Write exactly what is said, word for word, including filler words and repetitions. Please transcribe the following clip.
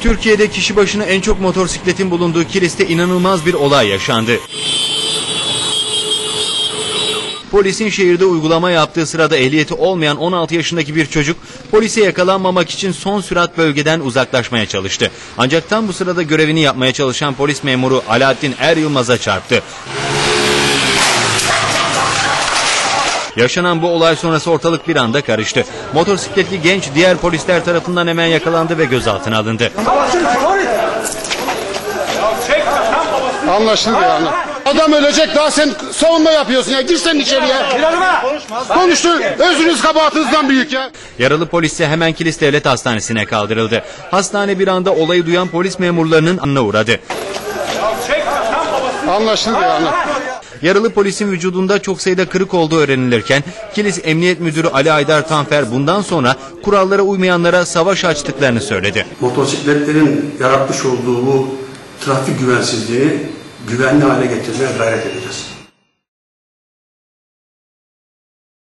Türkiye'de kişi başına en çok motosikletin bulunduğu Kilis'te inanılmaz bir olay yaşandı. Polisin şehirde uygulama yaptığı sırada ehliyeti olmayan on altı yaşındaki bir çocuk polise yakalanmamak için son sürat bölgeden uzaklaşmaya çalıştı. Ancak tam bu sırada görevini yapmaya çalışan polis memuru Alaaddin Er Yılmaz'a çarptı. Yaşanan bu olay sonrası ortalık bir anda karıştı. Motosikletli genç diğer polisler tarafından hemen yakalandı ve gözaltına alındı. Anlaşıldı yani. Adam ölecek, daha sen savunma yapıyorsun ya. Gir sen içeriye. Konuştu. Özünüz kabahatinizden büyük ya. Yaralı polis ise hemen Kilis Devlet Hastanesi'ne kaldırıldı. Hastane bir anda olayı duyan polis memurlarının anına uğradı. Anlaşıldı yani. Yaralı polisin vücudunda çok sayıda kırık olduğu öğrenilirken Kilis Emniyet Müdürü Ali Aydar Tanfer bundan sonra kurallara uymayanlara savaş açtıklarını söyledi. Motosikletlerin yaratmış olduğu bu trafik güvensizliğini güvenli hale getirmeye gayret edeceğiz.